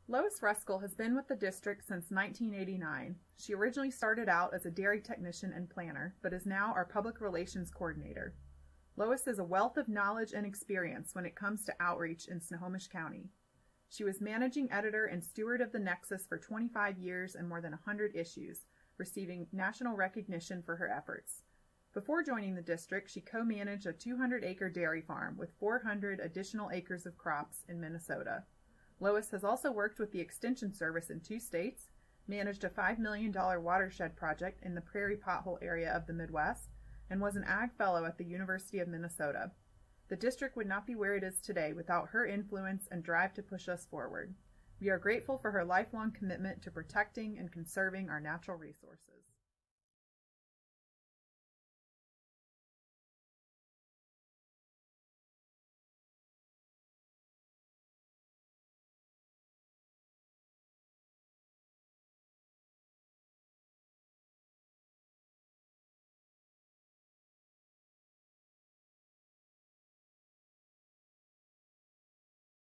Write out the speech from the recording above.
Lois Ruskell has been with the district since 1989. She originally started out as a dairy technician and planner, but is now our public relations coordinator. Lois is a wealth of knowledge and experience when it comes to outreach in Snohomish County. She was managing editor and steward of the Nexus for 25 years and more than 100 issues, receiving national recognition for her efforts. Before joining the district, she co-managed a 200-acre dairy farm with 400 additional acres of crops in Minnesota. Lois has also worked with the Extension Service in 2 states, managed a $5 million watershed project in the prairie pothole area of the Midwest, and was an Ag Fellow at the University of Minnesota. The district would not be where it is today without her influence and drive to push us forward. We are grateful for her lifelong commitment to protecting and conserving our natural resources.